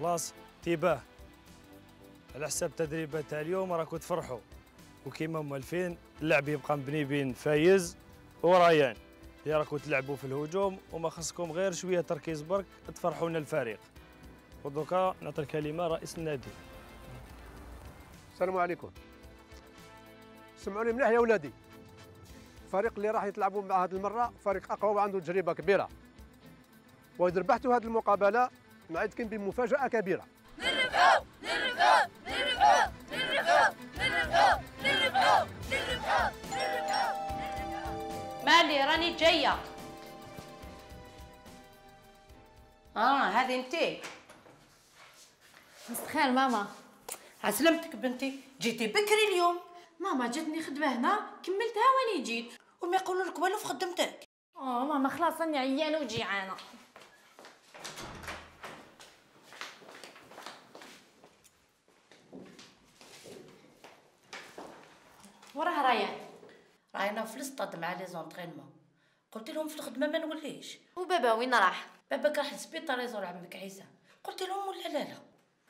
خلاص تيباه على حساب تدريبات تاع اليوم راكم تفرحوا، وكيما موالفين اللعب يبقى مبني بين فايز وريان اللي راكم تلعبوا في الهجوم، وما خصكم غير شويه تركيز برك تفرحونا الفريق. ودوكا نعطي الكلمه رئيس النادي. السلام عليكم. سمعوني مليح يا ولادي، الفريق اللي راح يتلعبوا مع هذه المره فريق اقوى وعنده تجربه كبيره، واذا ربحتوا هذه المقابله نعدكم بمفاجاه كبيره. نربحوا نربحوا نربحوا نربحوا نربحوا نربحوا نربحوا نربحوا. مالي راني جايه. هذه انتي. مسخير ماما. عسلمتك بنتي، جيتي بكري اليوم. ماما جاتني خدمه هنا كملتها واني جيت. وما يقولوا لك والو في خدمتك. ماما خلاص راني عيانه وجيعانه. وراه ريان. راينا في الاسطاد مع لي زونطرينمون. قلت لهم في الخدمه ما نوليش. وبابا وين راح؟ باباك راح للسبيطار يزور عمك عيسى. قلت لهم ولا لا لا.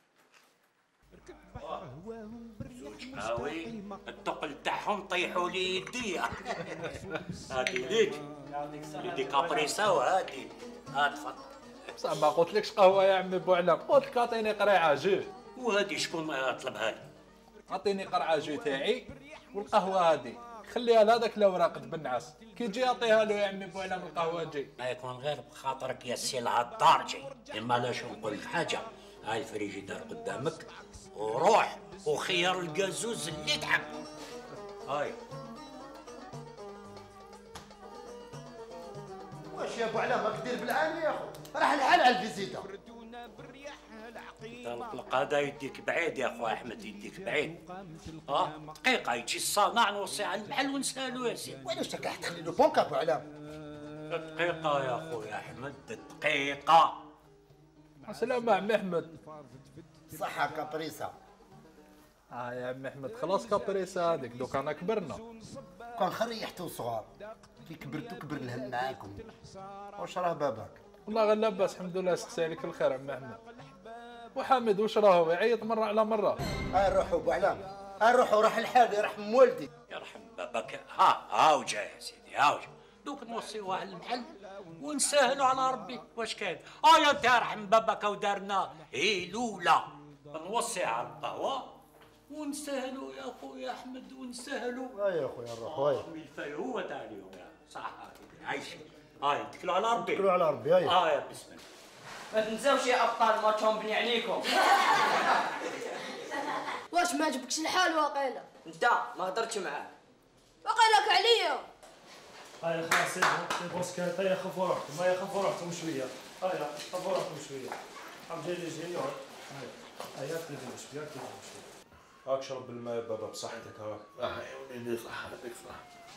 هاوي الثقل تاعهم طيحوا لي يديا. هادي ليك يدي كابريسا وهادي تفضل. بصح ما قلتلكش قهوه يا عمي بوعلام، قلت لك اعطيني قريعه جو. وهادي شكون طلبها لي؟ اعطيني قرعه جو تاعي والقهوه هادي خليها لهذاك الاوراق بالنعاس، كي تجي اعطيها له يا عمي بوعلام القهوه تجي. ما يكون غير بخاطرك يا سي العطار جي، اما لا شو نقول لك حاجه، هاي الفريجيدار قدامك وروح وخير القازوز اللي تحب. هاي واش يا ابو علا راك دير بالعاني يا اخو، راح الحال على الفيزيتا. الطلق هذا يديك بعيد يا اخو احمد، يديك بعيد. دقيقه يجي الصانع نوصي على المحل ونسالو يا سيدي. وعلاش راك تخلي له بونك ابو علا؟ دقيقه يا خويا احمد، دقيقه. السلامة عمي احمد. صحة كابريسا. يا عمي احمد خلاص كابريسا هذيك دوك انا كبرنا. كان خريحتو صغار، كي كبرتو كبر الهم معاكم. واش راه باباك؟ والله غير لاباس الحمد لله، سقسي عليك الخير عمي احمد. وحامد واش راهو يعيط مره على مره. نروحوا ابو علام، نروحوا راح الحال يرحم والدي. يرحم باباك. هاو جا يا سيدي، هاو جا. دوك نوصيوه على المحل ونسهلوا على ربي. واش كاين؟ يا انت يرحم باباك ودارنا هيلوله، نوصيها على القهوه ونسهلوا يا خويا احمد ونسهلوا. يا خويا نروحوا. ملفاي هو تاع اليوم صح. عايش. نتكلوا على ربي. نتكلوا على ربي. يا بسم الله. ما تنساوش يا ابطال ماتش مبني عليكم. واش ما عجبكش الحال واقيلا؟ انت ما هضرتش معاه. واقيلاك عليا. هاي خلاص سي بون سكات. هيا خفوا روحكم، هيا خفوا روحكم شويه. هيا خفوا روحكم شويه. جاي يقعد. هيا تلفوا شويه تلفوا شويه. هاك شرب الماء يا بابا بصحتك. هاك يا وليدي صحتك صح.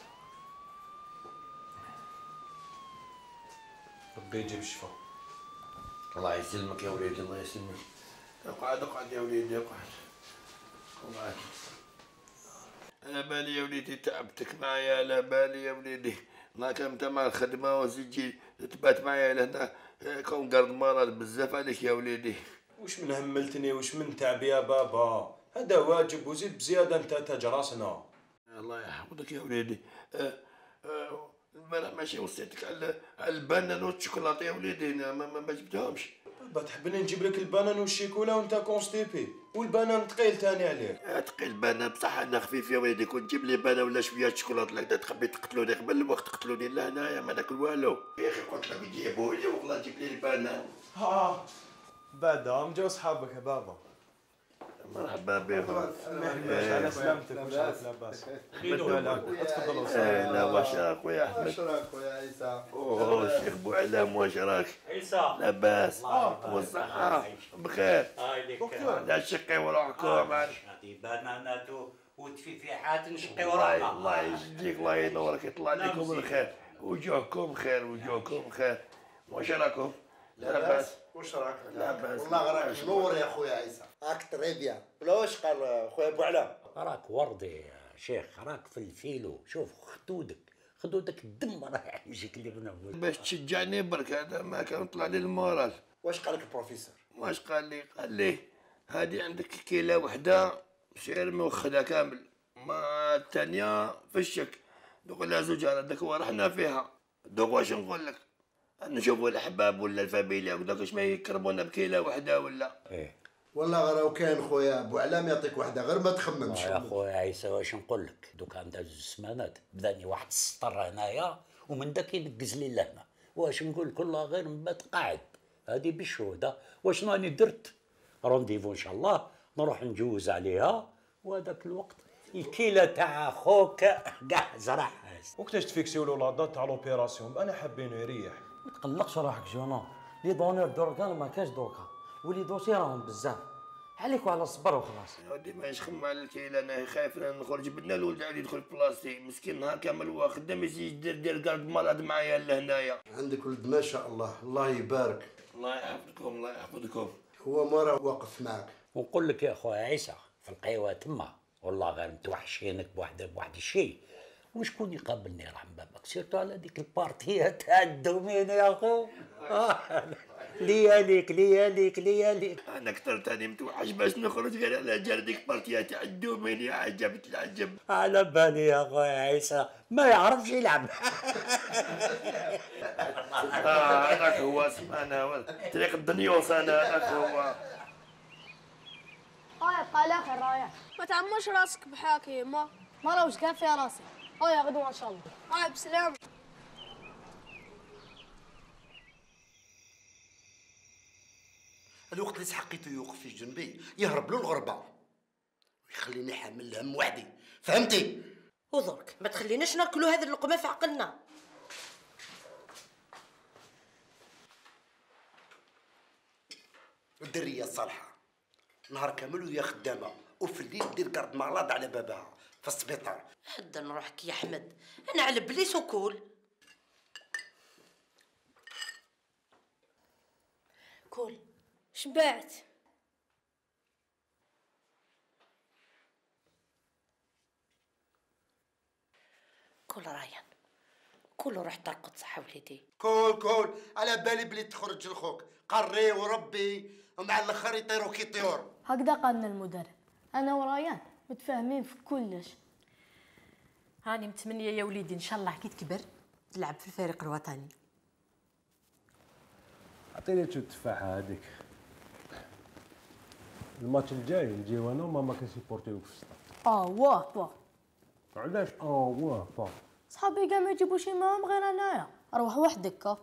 ربي يجيب الشفاء. الله يسلمك يا وليدي، الله يسلمك. اقعد اقعد يا وليدي اقعد. اقعد. على بالي يا وليدي تعبتك معايا، على بالي يا وليدي. ما كان انت مع الخدمه وتجي تبات معايا لهنا، كون قرض مرض بزاف عليك يا وليدي. وش من هملتني وش من تعب يا بابا، هذا واجب وزيد بزياده انت تاج راسنا. الله يحفظك يا وليدي. البارح ماشي وصيتك على البنان والشوكولاته يا وليدي، ما جبتهمش. بابا تحبني نجيب لك البنان والشيكولا وانت كونستيبي، والبنان ثقيل ثاني عليك. ثقيل البنان بصح انا خفيف يا وليدي، كنت تجيب لي بنان ولا شويه شوكولاته لك تخبي تقتلوني قبل الوقت، تقتلوني لهنايا ما ناكل والو. يا اخي قلت لك جيبوا لي والله جيب لي البنان. بعدا جاو صحابك يا بابا. مرحبا بهم. على سلامتك واش راك لاباس؟ تفضلوا. لا واش راك خويا احمد؟ واش راك خويا عيسى؟ الشيخ بوعلام واش راك؟ عيسى لاباس والصحة بخير. لا شقيو روحكم. هذه بنانات وتفيفيحات نشقيو روحنا. الله يجزيك الله ينورك، يطلع عليكم الخير، وجوهكم خير وجوهكم خير. واش راكم؟ لاباس. واش راك؟ لاباس والله راك منور يا خويا عيسى. راك تري بيان. ولا واش قال خويا بوعلام؟ راك وردي يا شيخ، راك في الفيلو. شوف خدودك الدم راه يجيك اللي بنقول. باش تشجعني برك، هذا ما كان طلع لي المورال. واش قال لك البروفيسور؟ واش قال لي؟ قال لي هادي عندك كيلة وحدة شعير موخدها كامل، ما الثانية في الشك. دوك لا زوج على داك ورحنا فيها. دوك واش نقول لك؟ نشوفوا الاحباب ولا الفاميليا وداك اش ما يكرمونا بكيلة وحدة ولا. والله غير كان خويا بوعلام يعطيك وحده غير ما تخممش. يا خويا عيسى واش نقول لك، دوك عندها 2 سمانات بداني واحد السطر هنايا ومن داك ينقز لي لهنا. واش نقول لك والله غير نبات قاعد هادي بالشهوده. واش راني درت رونديفو ان شاء الله نروح نجوز عليها، وهذاك الوقت الكيله تاع خوك كاع زرع. وقتاش تفيكسيو له لا دات تاع لوبيراسيون؟ انا حابينه يريح. ما تقلقش روحك جونون، لي دونور دركا ما كاش دوكا، ولي دوسي راهم بزاف، عليك وعلى الصبر وخلاص. ودي ما يشخم على الكيل، انا خايف نخرج بدنا الولد عاد يدخل بلاصتي مسكين نهار كامل هو خدام يزيد يدير كارد مرض معايا لهنايا. عندك ولد ما شاء الله، الله يبارك. الله يحفظكم الله يحفظكم. هو ما راه واقف معك. ونقول لك يا خويا عيسى في القهوه تما والله غير متوحشينك بواحد الشيء. وشكون يقابلني رحم بابك سيرتو على ديك البارتيه تاع الدومين يا خو. لياليك لياليك لياليك. انا كثر تاني متوحش باش نخرج غير على جال ديك بارتيه تاع الدومين. يا عجبت العجب. على بالي يا خويا عيسى ما يعرفش يلعب. هذاك هو سمعنا طريق الدنيوس. انا هذاك هو. يبقى على خير رايح. ما تعمرش راسك بحاكي ما راهوش كان فيها راسي. يا غدوه ان شاء الله. بسلام. الوقت اللي سحقيته يوقف في جنبي يهرب له الغربه ويخليني حامل الهم وحدي، فهمتي؟ ودرك ما تخليناش ناكلوا هذه اللقمه في عقلنا. الدريه الصالحه نهار كامل وهي خدامه، وفي الليل دير كارد مغلاض على بابها في السبيطار. حد نروحك يا احمد، انا على بليس وكول. كول شبعت. كول رايان، كول روح ترقد صح وليدي. كول على بالي بلي تخرج لخوك قري وربي ومع الاخر يطيروا كي طيور. هكذا قالنا المدرب. انا وريان متفاهمين في كلش. هاني متمنيه يا وليدي ان شاء الله كي تكبر تلعب في الفريق الوطني. عطيني شو التفاحه هذيك. الماتش الجاي نجيو انا وماما كنسيبورتيوك في السطاد. واه با. علاش واه با؟ صحابي كاع ما يجيبوش معاهم غير انايا. روح وحدك.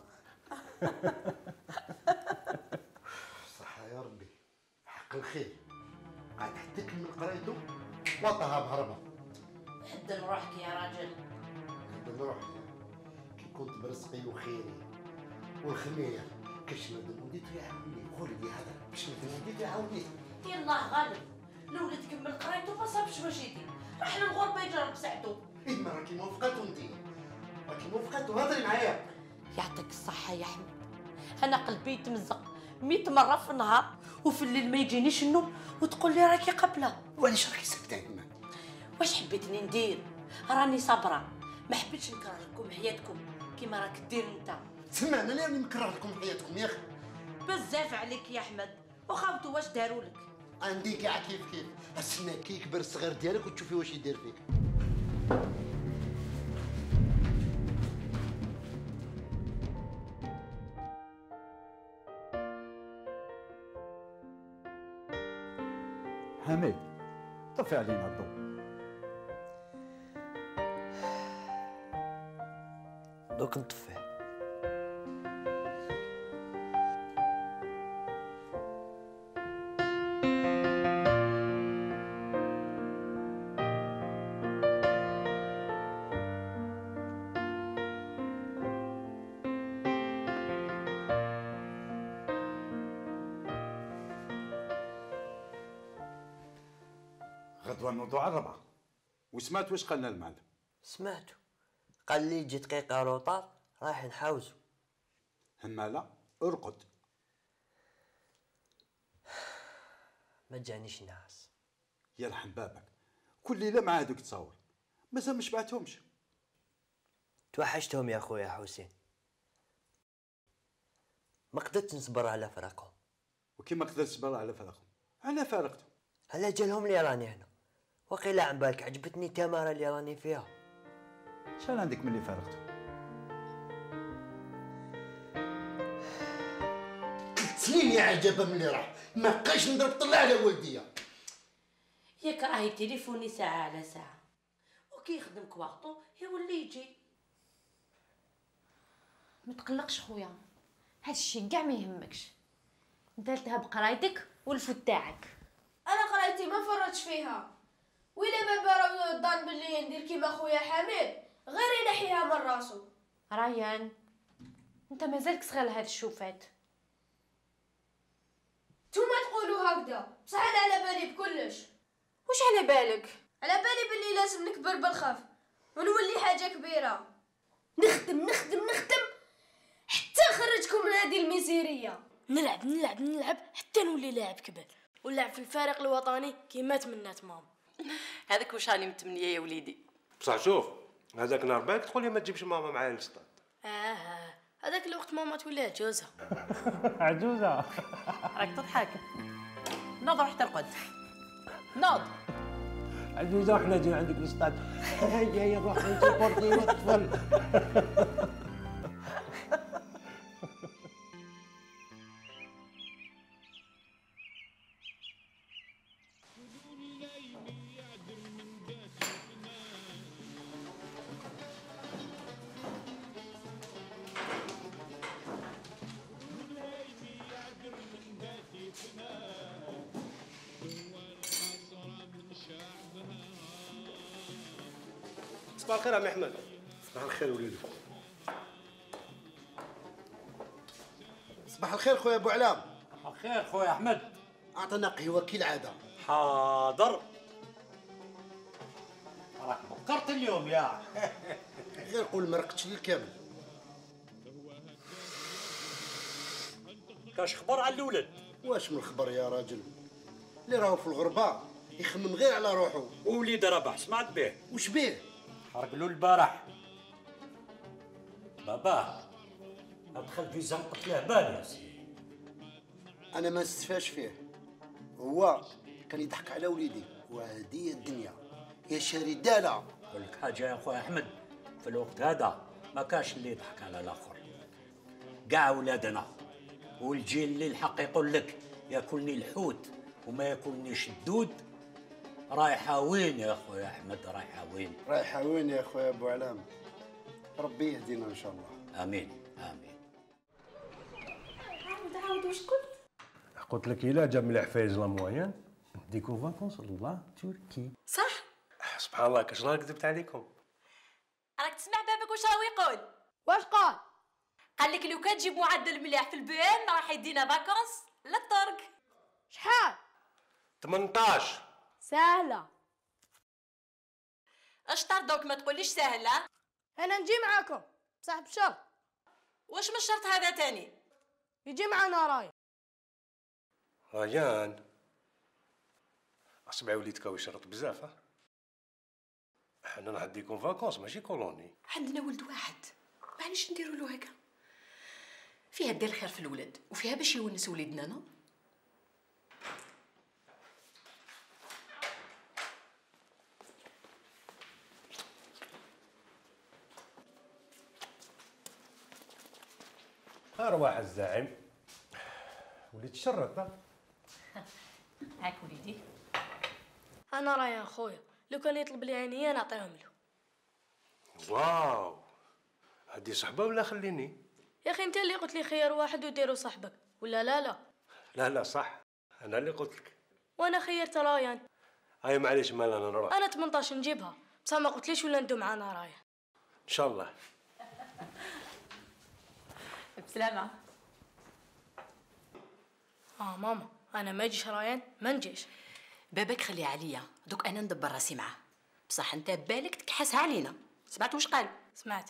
صحة يا ربي، حق الخير قاعد حدك من قرايته وطها بهربه. حد نروحك يا راجل. حد نروح كي كنت برزقي وخيري والخمير كشمد وديتو يعاوني. قولي لي هذا كشمد وديتو يعاوني. يلاه غالب الولد كمل قرايته ما صابش واش يدير، راح للغربه يجرب ساعته. إما راكي موافقاته انتي، راكي موافقاته. هضري معايا. يعطيك الصحه يا احمد، انا قلبي يتمزق 100 مره في النهار وفي الليل ما يجينيش النوم وتقول لي راكي قبله. وعلاش راكي ساكته يما؟ واش حبيتني ندير؟ راني صابره، ما حبيتش نكره لكم حياتكم كيما راك دير انت. سمعنا انا اللي نكره لكم حياتكم يا اخي. بزاف عليك يا احمد، وخاوتوا واش داروا لك. عندي كاع كيف استنى كي يكبر الصغير ديالك وتشوفي واش يدير فيك. حميد طفي علينا الضوء. دوك نطفي. غدوة الموضوع الربع. وسمعت واش قالنا المعلم؟ سمعتو، قال لي جي دقيقة روطار رايح نحاوزو. همالا ارقد. ما جانيش ناس. يرحم بابك، كل ليلة مع هذوك تصاور مازال ما شبعتهمش. توحشتهم يا خويا حسين، ما قدرت نصبر على فراقهم. وكيما قدرت تصبر على فراقهم انا فارقتهم. هلا جالهم اللي راني هنا، وقيلا عن بالك عجبتني التماره اللي راني فيها. شحال عندك من اللي فارقتهم؟ سنين يا عجبه من اللي راح، ما بقاش نضرب طلع على والديا. ياك راهي تليفوني ساعه على ساعه، وكي يخدم كواغطو يولي يجي. ما تقلقش خويا، هاد الشيء كاع ما يهمكش، درتها بقرايتك والفوت تاعك. انا قرايتي ما فرطش فيها، وإلا بابا راه ظن بلي ندير كيما خويا حميد غير ينحيها من راسو. ريان انت مازالك صغير لهاد الشوفات. نتوما تقولوا هكذا، بصح انا على بالي بكلش. واش على بالك؟ على بالي بلي لازم نكبر بالخف ونولي حاجه كبيره، نخدم حتى نخرجكم من هذه الميزيريه. نلعب حتى نولي لاعب كبير ونلعب في الفريق الوطني كيما تمنات ماما. هذاك واش راني متمنيه يا وليدي. بصح شوف هذاك نهار بالك تقول لي ما تجيبش ماما معايا للسطاد. هذاك الوقت ماما تولي عجوزه. عجوزه راك تضحك. نوض روح ترقد، نوض. عجوزه وحنا جايين عندك للسطاد. هيا نروح نسيبورتي والطفل. صباح الخير عمي احمد. صباح الخير وليدو. صباح الخير خويا ابو علام. الخير خويا احمد. اعطينا قهوه كالعاده. حاضر. راك بكرت اليوم يا غير قول مرقتش للكامل. كاش خبر على الولد؟ واش من خبر يا راجل؟ اللي راهو في الغربه يخمم غير على روحه. وليد ربح سمعت به. وش بيه؟ حرق له البارح. باباه ادخل في زنقة الهبال يا سيدي. انا ما نستفاش فيه، هو كان يضحك على وليدي وهذه الدنيا يا شاري داله. نقول لك حاجه يا خويا احمد، في الوقت هذا ما كاش اللي يضحك على الاخر. كاع ولادنا والجيل اللي الحق يقول لك ياكلني الحوت وما ياكلنيش الدود، رايحه وين يا خويا احمد؟ رايحه وين؟ رايحه وين يا خويا ابو علام؟ ربي يهدينا ان شاء الله. امين امين. عاود واش قلت؟ قلت لك الا جاب من العفايز لا موين نديكو فاكونس لا تركي. صح؟ سبحان الله كاش نهار كذبت عليكم. راك تسمع بابك واش راهو يقول؟ واش قال؟ قال لك لو كان تجيب معدل مليح في البي ام راح يدينا فاكونس للطرق. شحال؟ 18. سهله. اش طردوك ما تقوليش سهله؟ انا نجي معاكم بصح بشرط. واش من الشرط هذا تاني؟ يجي معنا راي. ريان اسمعي وليدك ويشرط بزاف. حنا نعديكم فاكونس ماشي كولوني. عندنا ولد واحد معليش نديروا له هكا، فيها دير الخير في الولد وفيها باش يونس وليدنا. نو ارواح الزعيم وليت شرط. هاك وليدي. انا ريان خويا لو كان يطلب لي عينيا نعطيهم له. واو هدي صحبه ولا خليني؟ يا اخي انت اللي قلت لي خير واحد وديروا صاحبك ولا لا؟ لا صح انا اللي قلت لك. وانا خيرت ريان. هاي معليش مال انا نروح. انا 18 نجيبها بصح ما قلتليش ولا ندو معانا رايان. ان شاء الله. بسلامه. ماما انا ما يجيش ريان ما نجيش. باباك خليه عليا دوك انا ندبر راسي معاه، بصح انت بالك تكحسها علينا. سمعت واش قال؟ سمعت.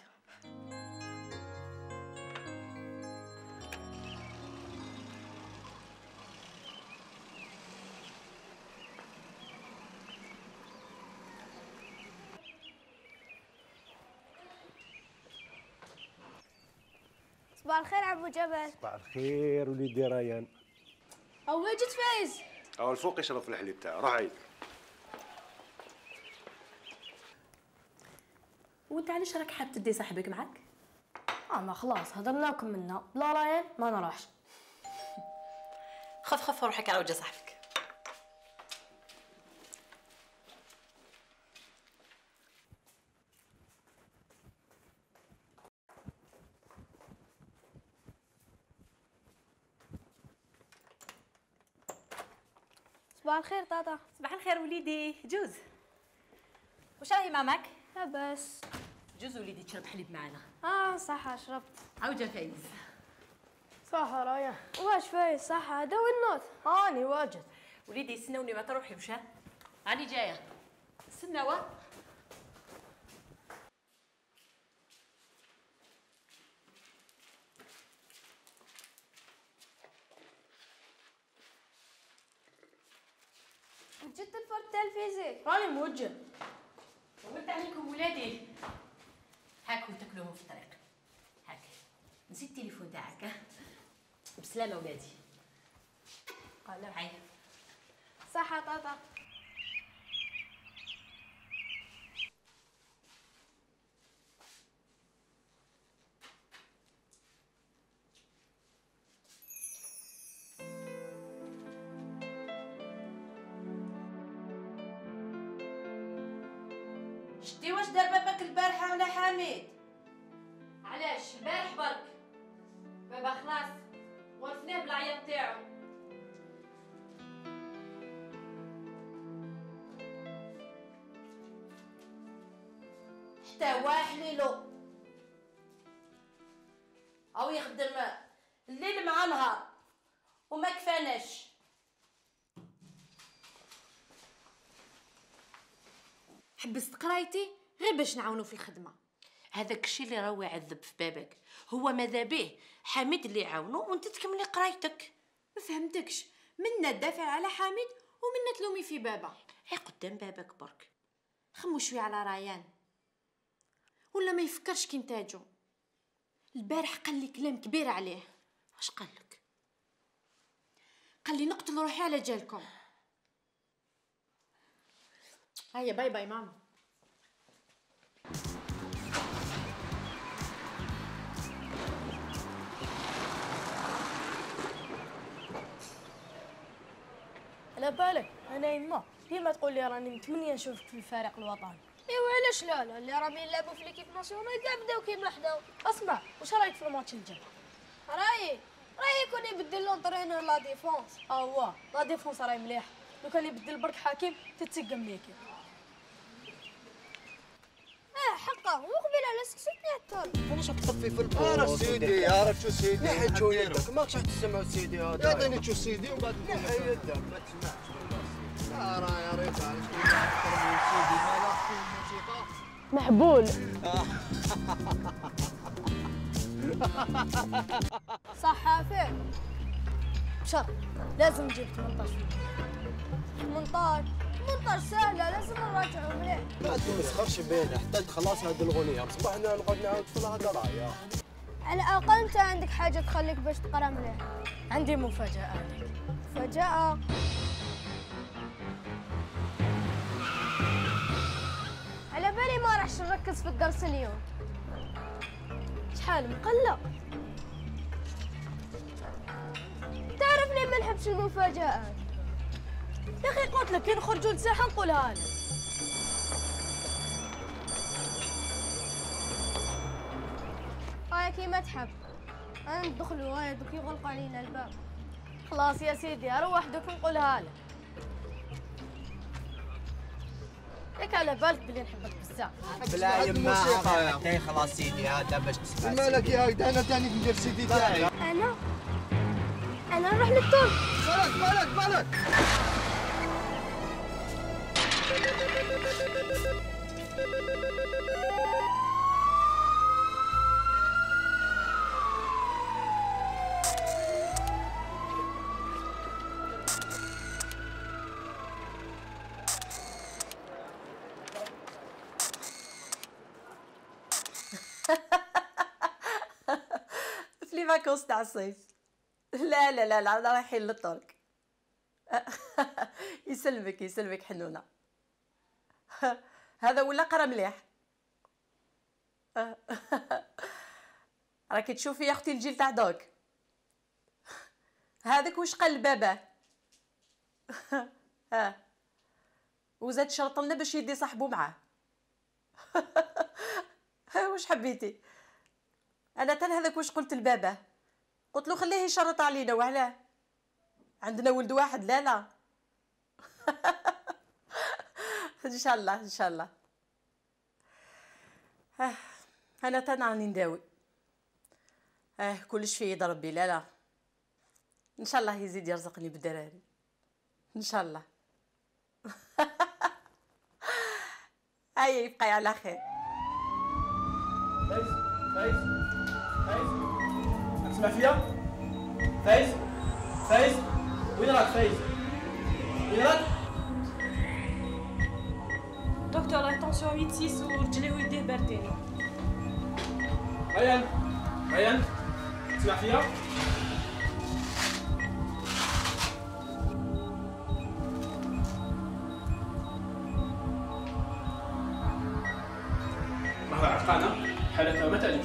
صباح الخير عمو جبل. صباح الخير وليدي ريان. او واجد فايز. او الفوق يشرب في الحليب تاعه، روح عيد. وانت علاش راك حاب تدي صاحبك معاك؟ ما خلاص هضرناكم منها، بلا رايان ما نروحش. خف خف روحك على وجه صاحبك. صباح الخير طاطا. صباح الخير وليدي. جوز واش راهي ماماك؟ لاباس. جوز وليدي تشرب حليب معنا. صح شربت. عاود فايز. صح رايا. واش فايز صح هذا والنوت. هاني واجد. وليدي استناوني ما تروحيوش. راني جايه. استناوا. وجدت الفرد تاع الفيزيك. راني موجه. ولت عليكم ولادي. هاكو تاكلوهم في الطريق. هاك. نسيت التليفون تاعك. بسلامه ولادي. هاي. صح طاطا. شتي واش دار باباك البارحه ولا حميد؟ علاش البارح برك بابا خلاص ورثناه بالعيط تاعو. حتى هو حليلو او يخدم الليل مع نهار وما كفاناش. حبست قرايتي غير باش نعاونو في الخدمه. هذاك الشيء اللي راهو يعذب في بابك. هو ماذا به حميد اللي يعاونو وانت تكملي قرايتك. ما فهمتكش، منا تدافع على حميد ومنا تلومي في بابا. هي قدام بابك برك. خمو شويه على ريان ولا ما يفكرش كي نتاجو. البارح قال لي كلام كبير عليه. واش قال لك؟ قال لي نقتل روحي على جالكم. هيا باي باي ماما. على بالك انا يما ديما تقول لي راني متمنيه نشوفك في الفريق الوطني. ايوا علاش لا اللي راهم يلعبوا في ليكيب ناسيونال كاع بداو كيما حداو. اسمع واش رايك في الماتش الجاي؟ رايي يكون يبدل لونطرينور لا ديفونس. واه لا ديفونس راهي مليح. لو كان يبدل برك حكيم تتسقم ليكي. حقا وقبل على سكسيتني حتى واش راك تطفي في البوس؟ سيدي عرفت شو سيدي؟ نحي شو يدك ماكش راح تسمعوا سيدي هذا. يعطيني شو سيدي وبعد نحي يدك ما تسمعش. يا رجال سيدي ماذا في الموسيقى؟ محبول. صحافي بشرط لازم نجيب 18 18 سهله لازم نراجعوا مليح. ما تمسخرش بينا حتى تخلص هذه الاغنيه بصباح نقعد نعاود في الهضره يا. على الاقل انت عندك حاجه تخليك باش تقرا مليح. عندي مفاجاه لك. مفاجاه؟ على بالي ما راحش نركز في الدرس اليوم. شحال مقلق. تعرفني ما نحبش المفاجآت. يا اخي قلت لك كي نخرجوا للساحه نقولها لك. هاي كيما تحب. انا ندخلوا هاي دوك يغلقوا علينا الباب. خلاص يا سيدي روح دوك نقولها لك. ياك على بالك بلي نحبك بزاف. بلا يما حتى خلاص سيدي هذا باش تسمع. مالك يا هاي انا تاني ندير سيدي تاعي. انا نروح للطول. بالك في لي فاكونس تاع الصيف. لا لا لا لا رايحين للطرق. يسلمك يسلمك حنونه. هذا ولا قرا مليح. راكي تشوفي يا اختي الجيل تاع دوك. هذاك واش قال لباباه. وزاد شرط لنا باش يدي صاحبو معاه. واش حبيتي؟ انا تن هذاك واش قلت لباباه، قلت له خليه يشرط علينا. وعلاه؟ عندنا ولد واحد. لا لا. ان شاء الله ان شاء الله. انا تن راني نداوي. كلش في يد ربي. لا لا ان شاء الله يزيد يرزقني بالدراري ان شاء الله. يبقى على خير. فايز فايز فايز تسمع فيا؟ فايز فايز وين راك فايز؟ وين راك؟ دكتور لا طونسيون 86 ورجليه ويديه باردين. ريان ريان تسمع فيا؟ راهو عرقانة حالتها ما تعجبش.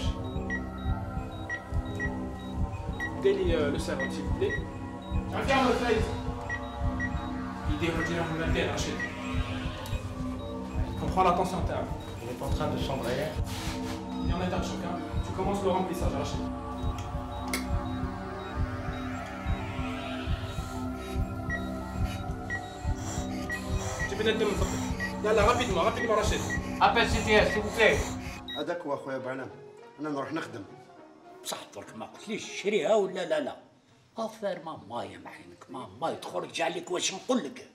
ديري لو سيرون سيل بلي. تعرف يا عمر فايز يديه رجليهم باردين رشيد. Comprends la tension table. Il est en train de chambrer. Il y en a un choc. Tu commences le remplissage, Rachid. Tu viens de me faire. Yalla, rapidement, rapidement, Rachid. Appelle CTS, s'il vous plaît. هذاك هو اخويا بعلام. انا نروح نخدم. بصح درك ما قلتليش شريها ولا لا لا. افير ماما يا معينك ماما يدخل عليك واش نقول لك.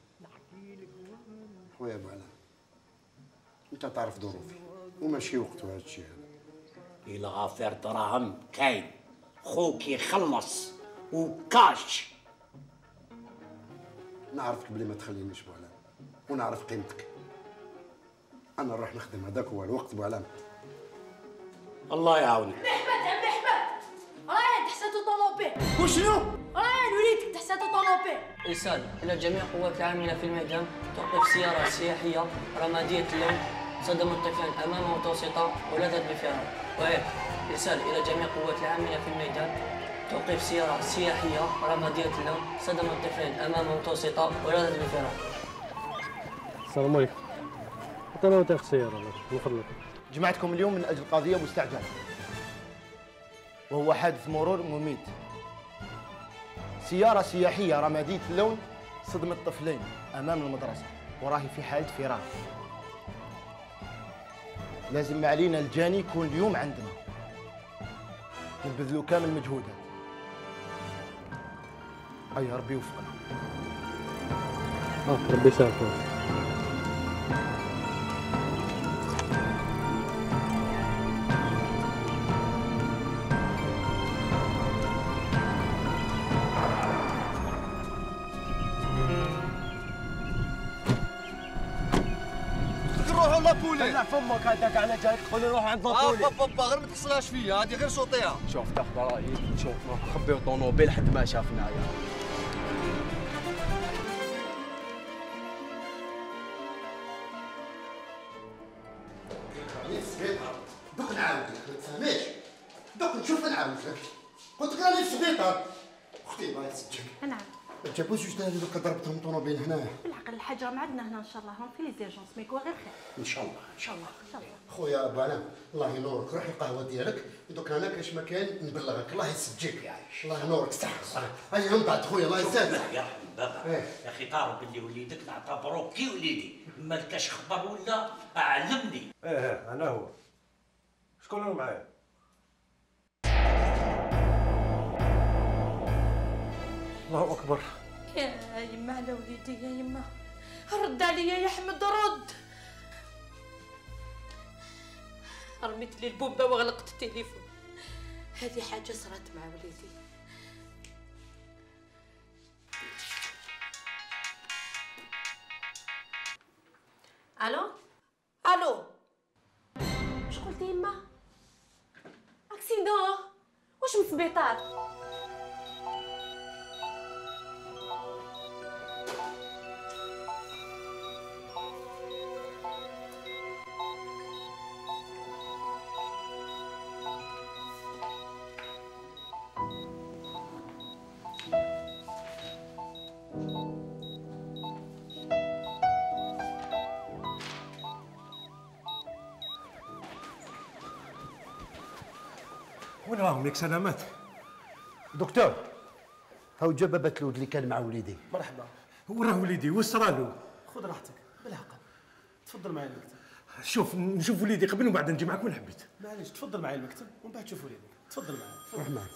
خويا بعلام انت تعرف ظروفي وماشي وقت هذا الشيء هذا. إلا غافر دراهم كاين خوك يخلص وكاش. نعرفك بلي ما تخلينيش بعلام ونعرف قيمتك. انا نروح نخدم هذاك هو الوقت بعلام. الله يعاونك. محمد عمي احمد رايح تحساتو طوموبيل. وشنو؟ رايح وليدك تحساتو طوموبيل. إرسال إلى جميع قوات العاملة في الميدان توقف سيارة سياحية رمادية اللون صدم الطفلين أمام متوسطة ولدت بفرار. إرسال إلى جميع قوات العاملة في الميدان توقف سيارة سياحية رمادية اللون صدم الطفلين أمام متوسطة ولدت بفرار. السلام عليكم. عطينا وثائق السيارة من فضلك. جمعتكم اليوم من أجل قضية مستعجلة وهو حادث مرور مميت. سيارة سياحية رمادية اللون صدمت طفلين أمام المدرسة وراهي في حالة فرار. لازم ما علينا الجاني يكون اليوم عندنا نبذلوا كامل مجهودات. أي ربي يوفقنا. ربي يسامحك. نروحوا لابولي. طلع فمك هذاك على جايك تقول نروح عند لابولي. بابا غير ما تحصلهاش فيا هذه غير صوتيها. شوف تاخذ رايك نشوف نروح نخبيو الطونوبيل لحد ما شافنايا. راني في السبيطار دوك نعاود لك ما تفهميش. دوك نشوف نعاود لك. قلت لك راني في السبيطار. اختي الله يسجلك. نعم. جابوا زوج تاع دوك ضربتهم طونوبيل هنايا. بالعقل الحاج راهم عندنا هنا ان شاء الله هم في لي زيرجونس ما يكون غير خير. ان شاء الله ان شاء الله ان شاء الله. خويا ابو علام الله ينورك روح القهوه ديالك دوك انا كاش مكان نبلغك الله يسجلك. الله ينورك صح. هيا من بعد خويا الله يسامحك. يا رحم بابا يا اخي تعرف باللي وليدك نعتبروه كي وليدي ما لكاش خبر ولا علمني. انا هو. شكون اللي معايا؟ الله اكبر. يا يما على وليدي يا يما رد عليا يا حمد رد. رميت لي البومبه وغلقت التليفون. هذه حاجه صرات مع وليدي. الو الو واش قلتي يما؟ اكسيدون واش من السبيطار؟ وين راهم ياك سلامات؟ دكتور هاو جا بابا تلود اللي كان مع وليدي. مرحبا. وين راه وليدي؟ وصرالو؟ خذ راحتك بالعقل. تفضل معي المكتب. شوف نشوف وليدي قبل وبعد نجي معك وين حبيت. معليش تفضل معي المكتب ومن بعد تشوف وليدك. تفضل معي. روح معي.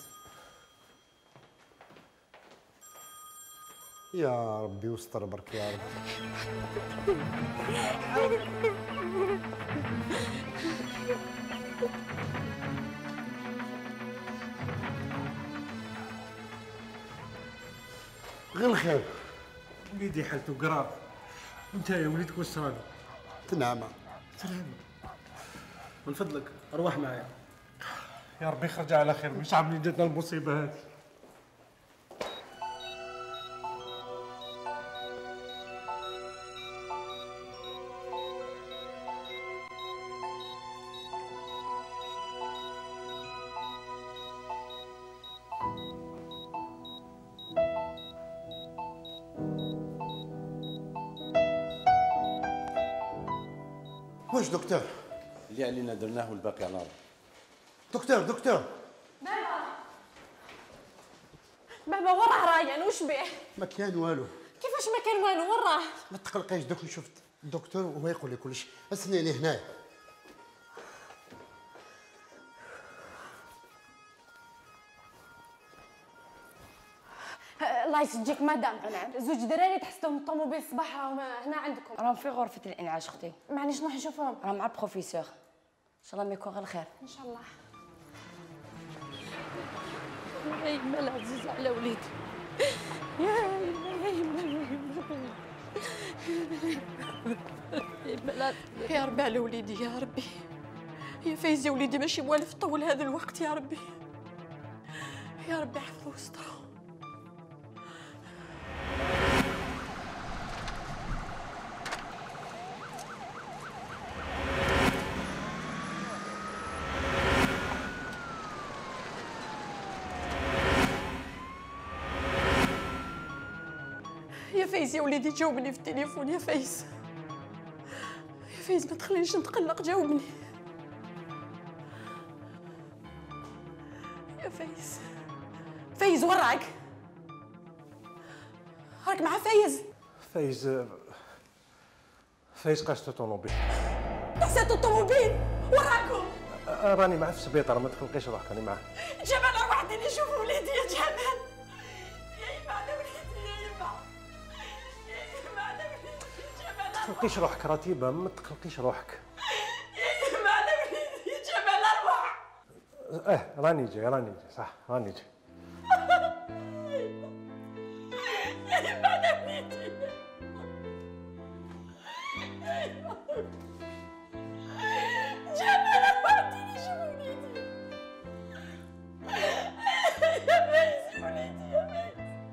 يا ربي واستر برك يا رب. غير الخير. وليدي حالته قراب. انت يا وليدك وصرالو؟ تنعمة. من فضلك ارواح معايا. يا ربي يخرج على خير، مش عاملين جاتنا المصيبه هذه. واش دكتور؟ اللي علينا درناه والباقي على الارض. دكتور بابا وراه رايان وش بيه؟ ما كان والو. كيفاش ما كان والو؟ وين راه؟ ما تقلقيش دوك نشوف الدكتور وهو يقول لي كلشي. استناني هنايا. الله يسجيك مدام. زوج دراري تحسهم الطوموبيل الصباح راهم هنا عندكم. راهم في غرفة الإنعاش أختي. معليش نروح نشوفهم. راهم مع البروفيسور. إن شاء الله ما يكون غير خير. إن شاء الله. يا يما العزيز على وليدي. يا يما يا ربي على وليدي يا ربي. يا فايز يا وليدي ماشي موالف طول هذا الوقت يا ربي. يا ربي حفظه وستره. يا فايز يا وليدي جاوبني في التليفون يا فايز. يا فايز ما تخلينيش نتقلق جاوبني. يا فايز. فايز وين راك؟ راك مع فايز؟ فايز قاشته طوموبيل. قاسته الطوموبيل؟ وين راكم؟ راني معاه في السبيطار، ما تقلقيش روحك راني معاه. جمال اروح عندي نشوف وليدي يا جمال. يا يما على وليدي يا يما. يا يما على وليدي جمال. ما تقلقيش روحك رتيبه، ما تقلقيش روحك. يا يما على وليدي يا جمال اروح. راني جاي صح راني جاي. يا يما على وليدي. جمال اروح عندي نشوف وليدي. يا فايز يا وليدي يا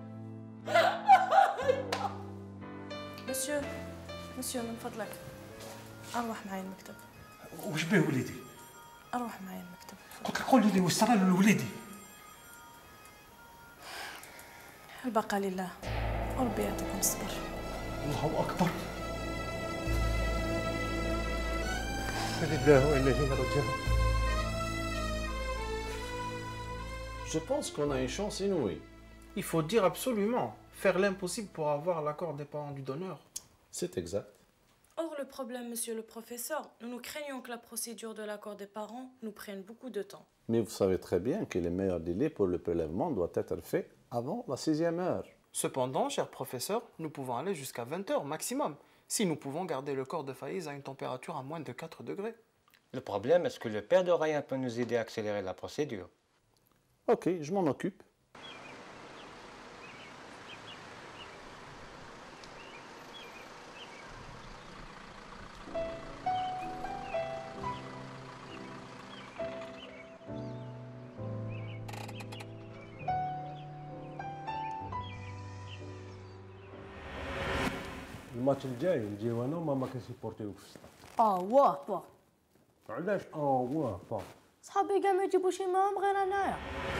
فايز. مسيو من فضلك اروح معي المكتب. وش بيه وليدي؟ اروح معي المكتب. قلت لك قولي لي واش صرا لوليدي؟ البقاء لله وربي يعطيكم الصبر. الله اكبر. لله وانا اليه راجعون. Je pense qu'on a une chance inouïe. Il faut dire absolument, faire l'impossible pour avoir l'accord des parents du donneur. C'est exact. Or, le problème, monsieur le professeur, nous craignons que la procédure de l'accord des parents nous prenne beaucoup de temps. Mais vous savez très bien que le meilleur délai pour le prélèvement doit être fait avant la 6e heure. Cependant, cher professeur, nous pouvons aller jusqu'à 20 heures maximum, si nous pouvons garder le corps de Faïz à une température à moins de 4 degrés. Le problème, est-ce que le père de Ryan peut nous aider à accélérer la procédure? Ok, je m'en occupe. الماتش الجاي نجيو انا وماما كنسيبورتيوك في السطاد. واه با. علاش واه با؟ صحابي كاع ما يجيبوش معاهم غير انايا.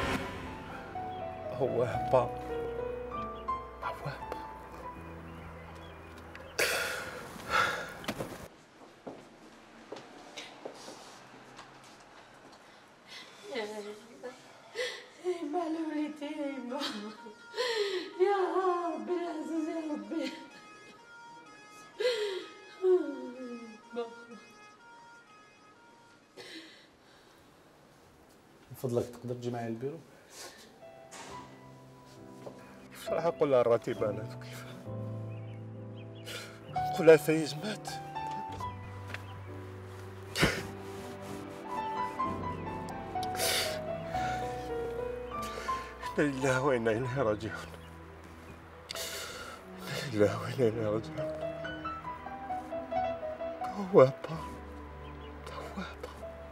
واه با. فضلك تقدر تجي معايا للبيرو؟ كيف راح نقول لها الراتب انا كيف نقول لها فايز مات؟ إنا لله وإنا إليه راجعون. إنا لله وإنا إليه راجعون. توابا توابا.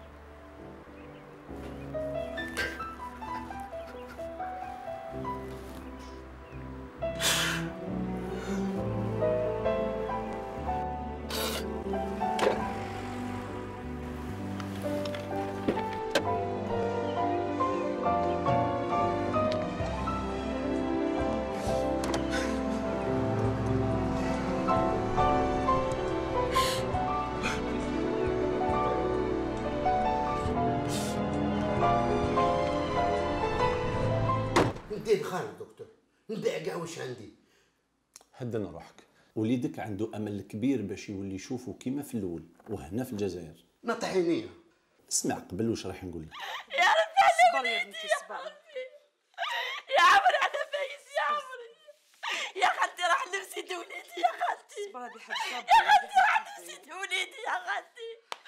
ندير خالد دكتور، نبيع كاع واش عندي. هدنا روحك، وليدك عنده امل كبير باش يولي يشوفه كيما في الاول وهنا في الجزائر. نطح عينيا. اسمع قبل واش راح نقول لك. يا ربي على وليدي يا ربي، يا عمري على فايز يا عمري، يا خالتي راح نفسد وليدي يا خالتي، يا خالتي راح نفسد وليدي يا خالتي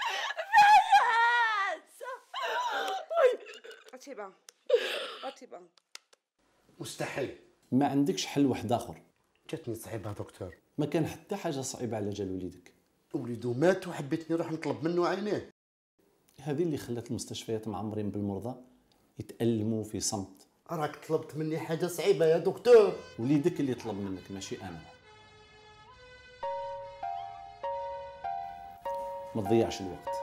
فايز. رتيبة مستحيل. ما عندكش حل واحد اخر؟ جاتني صعيبه دكتور. ما كان حتى حاجه صعيبه على جال وليدك. وليدو مات وحبيت نروح نطلب منه عينيه. هذه اللي خلت المستشفيات معمرين بالمرضى يتألموا في صمت. راك طلبت مني حاجه صعيبه يا دكتور. وليدك اللي طلب منك ماشي انا. ما تضيعش الوقت.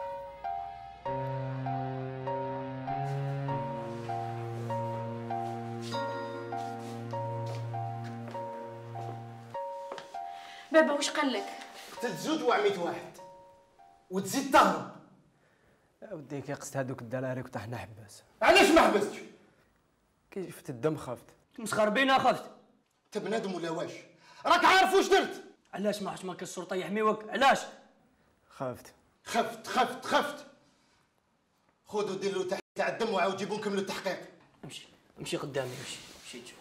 بابا واش قال لك؟ تتزود وعميت واحد وتزيد تهرب. ودي كي قصت هذوك الدراري كنت حنا حباس. علاش ما حبستش؟ كي شفت الدم خفت. مسخر بينا خفت. انت بنادم ولا واش؟ راك عارف واش درت؟ علاش ما حشمك الشرطه يحميوك؟ علاش؟ خفت خفت. خذوا ديروا تحت تاع الدم وعاود جيبوا نكملوا التحقيق. امشي قدامي، امشي تشوف.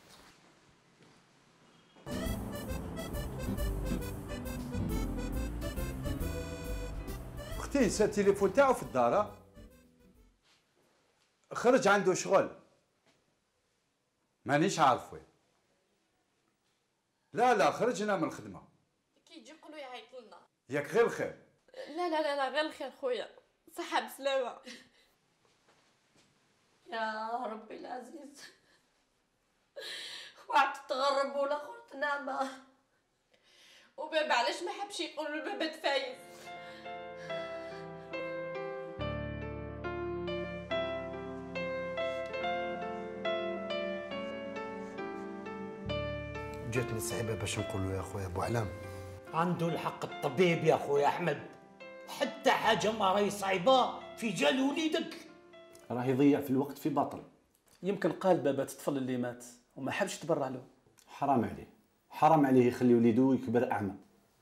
اختي نسى التليفون تاعو في الدار، خرج عنده شغل مانيش عارف وين. لا خرجنا من الخدمه. كي يجي يقولوا يعيط لنا. ياك غير الخير. لا غير الخير خويا، صحة بسلامة. يا ربي العزيز، واحد تغرب ولا خرت نعمة. وبابا علاش ما حبش يقول لبابا تفايز؟ جاتني صعيبه باش نقولوا يا خويا ابو علام. عنده الحق الطبيب يا خويا احمد، حتى حاجه ما راهي صعيبه في جال وليدك راه يضيع في الوقت في باطل. يمكن قال بابا الطفل اللي مات وما حبش يتبرع له. حرام عليه يخلي وليدو يكبر اعمى.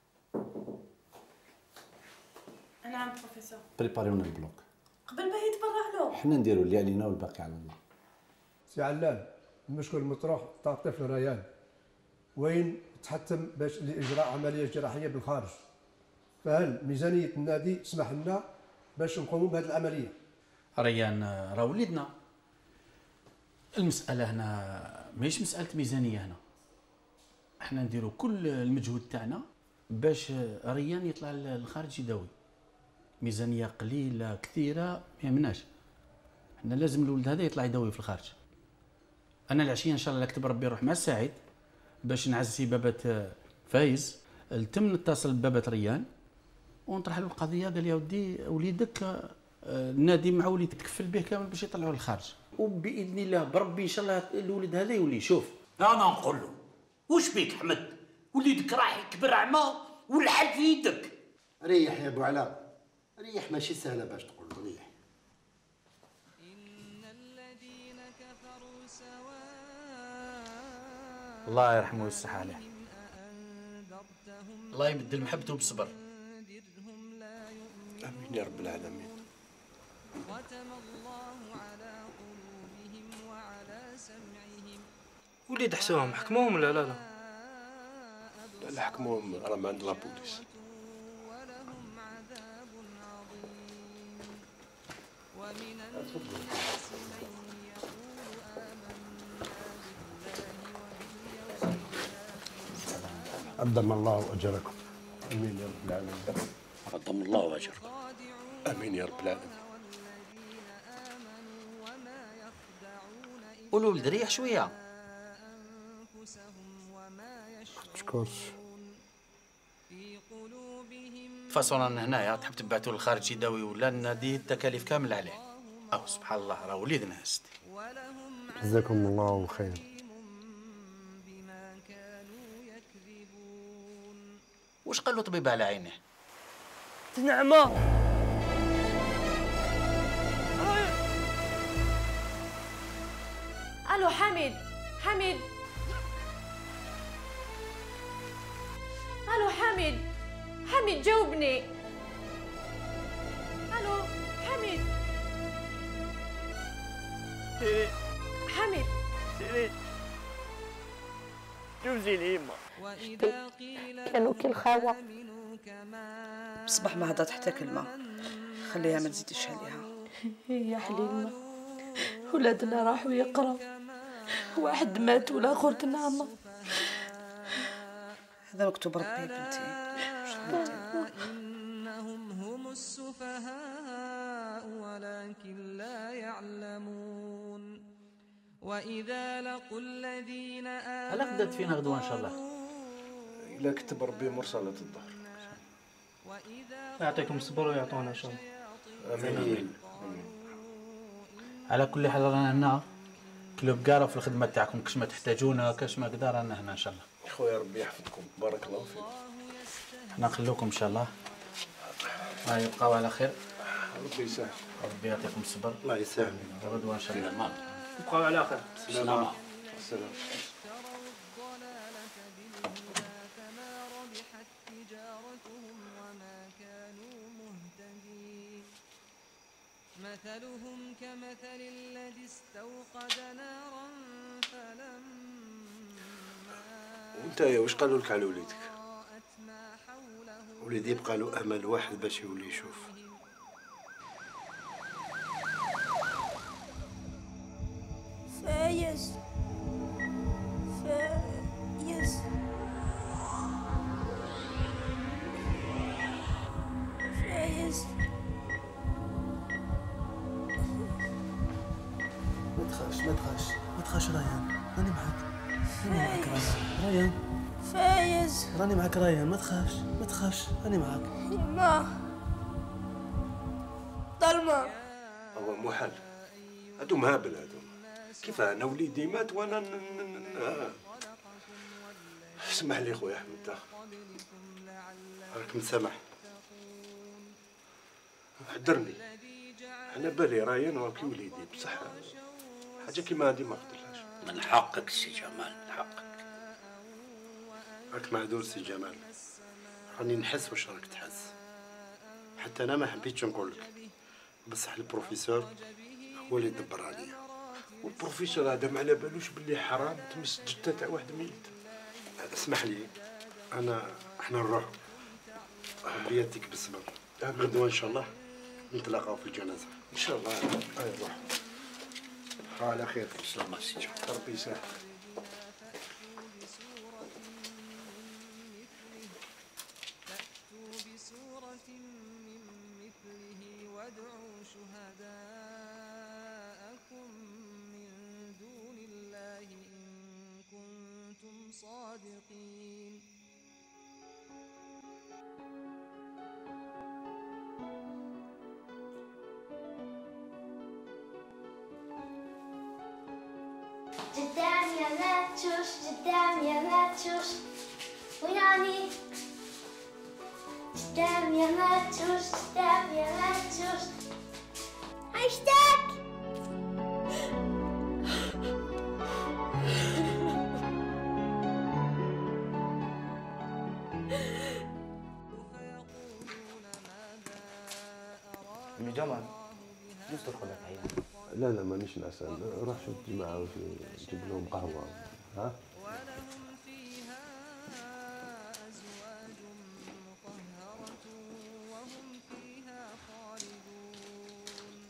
نعم بروفيسور. بريباريونا البلوك قبل ما يتبرع له. حنا نديروا اللي علينا والباقي على الله. سي علام، المشكل مطروح تاع الطفل ريان وين تحتم باش لاجراء عمليه جراحيه بالخارج، فهل ميزانيه النادي تسمح لنا باش نقوموا بهذه العمليه؟ ريان راه وليدنا. المساله هنا ماهيش مساله ميزانيه، هنا احنا نديروا كل المجهود تاعنا باش ريان يطلع للخارج يداوي. ميزانيه قليله كثيره ما يهمناش، احنا لازم الولد هذا يطلع يداوي في الخارج. انا العشيه ان شاء الله كتب ربي نروح مع السعيد باش نعزي بابا فايز، التم نتصل ببابا ريان ونطرح له القضيه. قال لي يا ودي وليدك النادي مع وليدك تكفل به كامل باش يطلعوا للخارج، وباذن الله بربي ان شاء الله الولد هذا يولي يشوف. انا نقول له واش بيك احمد، وليدك راح يكبر اعمى والحل في يدك. ريح يا ابو علاء، ريح، ماشي سهله باش تقول له ريح. الله يرحمه ويصح عليه. الله يبدل محبته بالصبر. امين يا رب العالمين. ختم الله على وليد حسوهم حكموهم ولا لا؟ لا حكموهم راه ما عند لابوليس. قدم الله اجركم. امين يا رب العالمين. قدم الله اجركم. امين يا رب العالمين. قولوا ولد ريح شويه. تشكرش. فاصون رانا هنايا تحب تبعتوا للخارج يداوي ولا النادي التكاليف كامل عليه. او سبحان الله راه وليدنا هستي. جزاكم الله خير. واش قال له طبيب على عينيه؟ نعمة. الو حميد. حميد. الو حميد. حميد جاوبني. الو حميد. حميد. جوزي لي يما. كانوا كي الخاوة. بصبح ما هضرت حتى كلمة، خليها ما تزيدش عليها. يا حليمة ولادنا راحوا يقراو، واحد مات والاخر تنعمى. هذا مكتوب ربي يا بنتي. وإنهم هم السفهاء ولكن لا يعلمون وإذا لقوا الذين آمنوا. هلا غدات فينا غدوه ان شاء الله. إلا كتب ربي مرسلة الظهر. يعطيكم الصبر ويعطونا ان شاء الله. امين. على كل حال رانا هنا كلوب قارة في الخدمه تاعكم، كاش ما تحتاجونا كاش ما كدا رانا هنا ان شاء الله. خويا ربي يحفظكم، بارك الله فيك. حنا نخلوكم ان شاء الله. يبقاو على خير. ربي يسهل. ربي يعطيكم الصبر. الله يسهل. غدوه ان شاء الله. يبقاو على خير. سلامة. السلام. مثلهم كمثل الذي استوقد نارا فلما وانت واش قالوا لك على وليدك؟ وليدي يبقى له امل واحد باش يولي يشوف. فايز فايز فايز. ما تخافش ريان، راني معاك. ريان فايز راني معاك ريان، ما تخافش راني معاك. يما ظلمة. هو محال، هادو مهابل هادو. كيف انا وليدي مات وانا اسمح لي خويا احمد، راك مسامح. حضرني، انا بالي ريان وراك وليدي بصح حاجه كيما هادي ما قدرتهاش. من حقك سي جمال، من حقك. راك معذور سي جمال، راني نحس واش راك تحس. حتى انا ما حبيتش نقول لك، بصح البروفيسور هو اللي دبر عليا. والبروفيسور هذا ما على بالوش باللي حرام تمس جثه تاع واحد ميت. اسمح لي، احنا نروح. ربي يديك بالصبر. غدوه ان شاء الله نتلاقاو في الجنازه. ان شاء الله. روح على خير. سلامة سي جمال. ربي يسهل. صادقين. قدام يا ما تشوش، قدام يا ما تشوش، ويعني قدام يا ما تشوش، قدام يا ما تشوش. عشتك أمي جمال جوز تدخل لك عيان. لا مانيش نعسان، روح شوف الجماعة جيب لهم قهوة ها؟ ولهم فيها أزواج مطهرة وهم فيها خالدون.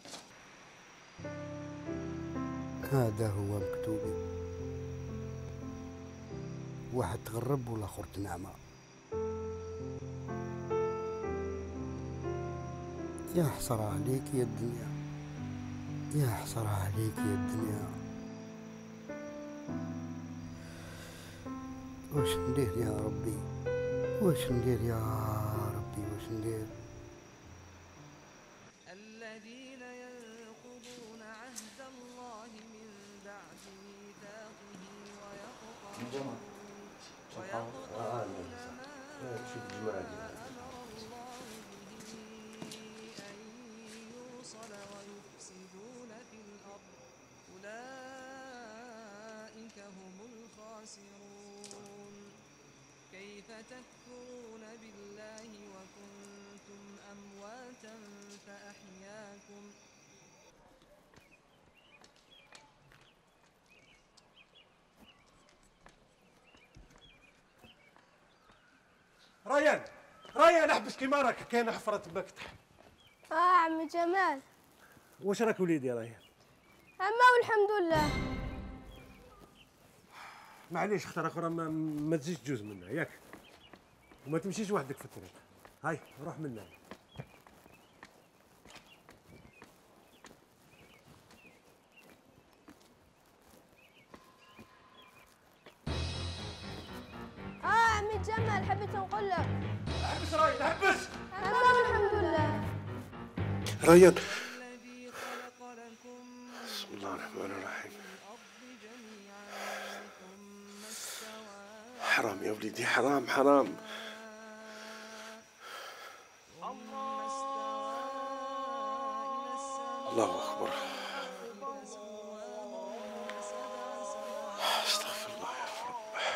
هذا هو مكتوبي، واحد تغرب والاخر تنعمى. يا حسرة عليك يا الدنيا، يا حسرة عليك يا الدنيا. واش ندير يا ربي، واش ندير يا ربي، واش ندير؟ الذين ينقضون عهد الله من بعد ميثاقه ويقطعون ما أمر الله به أن يوصل ويفسدون في الأرض أولئك هم الخاسرون. كيف تكفرون بالله وكنتم أمواتا فأحياكم. ريان احبس كيما راك، كاين حفرة مكتح. عمي جمال. واش راك وليدي يا ريان؟ أما والحمد لله. معليش اختار اخرى ما تزيدش تجوز منها ياك، وما تمشيش وحدك في الطريق. هاي روح منا. عمي جمال حبيت نقول لك. احبس ريان احبس. أما والحمد لله. ريان، بسم الله الرحمن الرحيم. حرام يا وليدي، حرام حرام. الله أكبر. استغفر الله يا رب.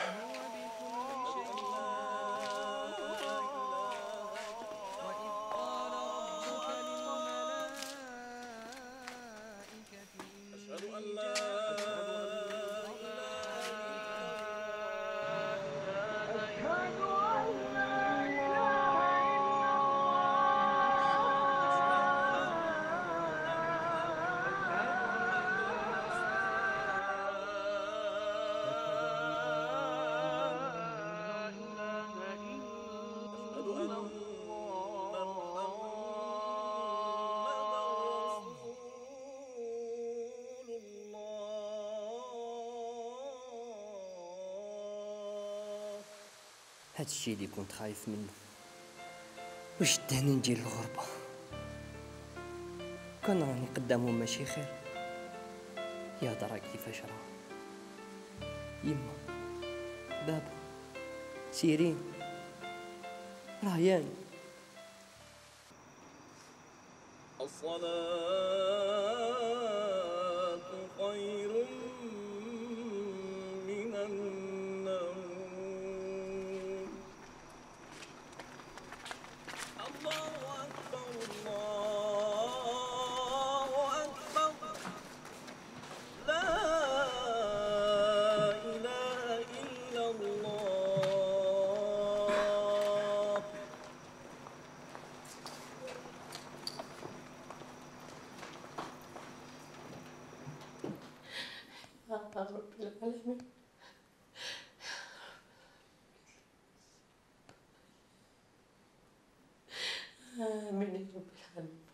أشهد أن لا هاد الشي اللي كنت خايف منه، واش داني نجي للغربة. كان راني قدامهم ماشي خير، يا درا كيفاش راه. يما، بابا، سيرين، ريان. الصلاة خير من النوم. الله أكبر الله أكبر، لا إله إلا الله. يا رب العالمين. آمين يا رب العالمين.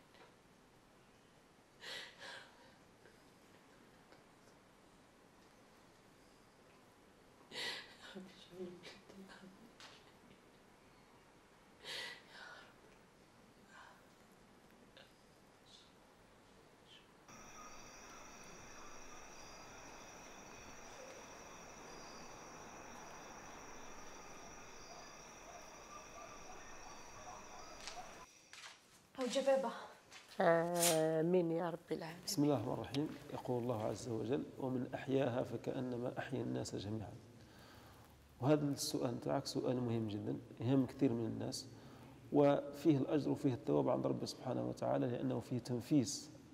أو جبابة. آمين يا رب العالمين. بسم الله الرحمن الرحيم. يقول الله عز وجل: ومن أحياها فكأنما أحيا الناس جميعا. وهذا السؤال تاعك سؤال مهم جدا، يهم كثير من الناس، وفيه الأجر وفيه الثواب عند ربي سبحانه وتعالى، لأنه فيه تنفيس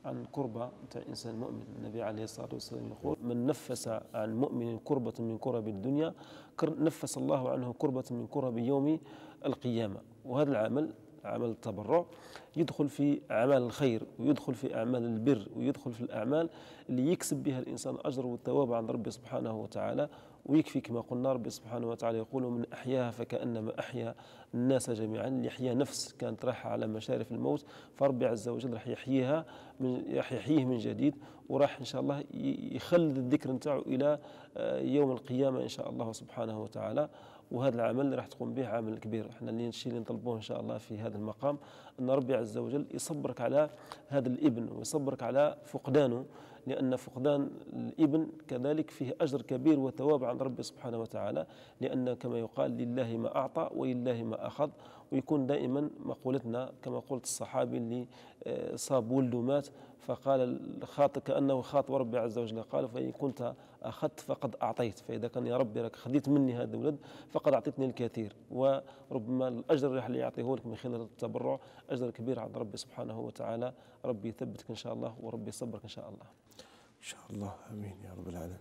عن كربة نتاع الإنسان المؤمن. النبي عليه الصلاة والسلام يقول: من نفس عن مؤمن كربة من كرب الدنيا نفس الله عنه كربة من كرب يوم القيامة. وهذا العمل، عمل التبرع، يدخل في أعمال الخير، ويدخل في أعمال البر، ويدخل في الأعمال اللي يكسب بها الإنسان أجر والثواب عند ربه سبحانه وتعالى. ويكفي كما قلنا ربي سبحانه وتعالى يقول: من أحياها فكأنما أحيا الناس جميعا. اللي يحيا نفس كانت رايحة على مشارف الموت، فربي عز وجل راح يحييه من جديد، وراح إن شاء الله يخلد الذكر نتاعو إلى يوم القيامة إن شاء الله سبحانه وتعالى. وهذا العمل اللي راح تقوم به عمل كبير. احنا الشيء اللي نطلبوه ان شاء الله في هذا المقام ان ربي عز وجل يصبرك على هذا الابن ويصبرك على فقدانه، لان فقدان الابن كذلك فيه اجر كبير وثواب عند ربي سبحانه وتعالى، لان كما يقال: لله ما اعطى ولله ما اخذ. ويكون دائما مقولتنا كما قلت الصحابي اللي صاب ولده مات، فقال الخاطئ كأنه خاطب ربي عز وجل، قال: فإن كنت أخذت فقد أعطيت، فإذا كان يا ربي راك خذيت مني هذا الولد فقد أعطيتني الكثير. وربما الأجر اللي يعطيه لك من خلال التبرع أجر كبير عند ربي سبحانه وتعالى. ربي يثبتك إن شاء الله، وربي يصبرك إن شاء الله. إن شاء الله، آمين يا رب العالمين.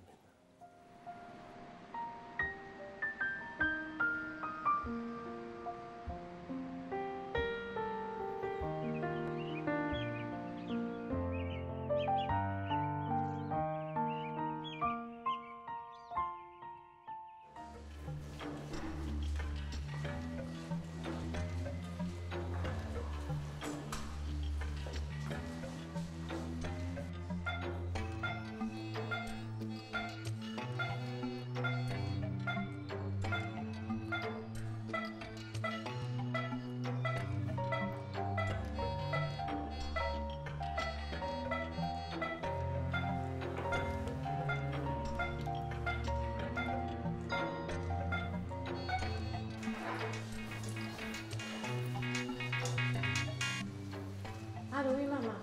الو وي ماما.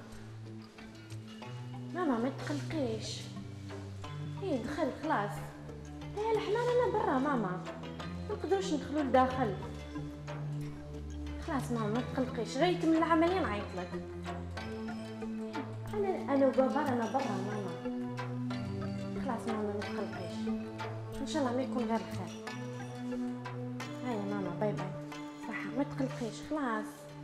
ماما ما تقلقيش، ايه دخل خلاص. ايه الحمام انا برا ماما، ما نقدروش ندخلوا لداخل. خلاص ماما ما تقلقيش، غير يكمل العمليه نعيطلك. انا وبابا انا برا ماما. خلاص ماما ما تقلقيش، ان شاء الله ما يكون غير خير. هيا ماما باي باي. صح ما تقلقيش خلاص.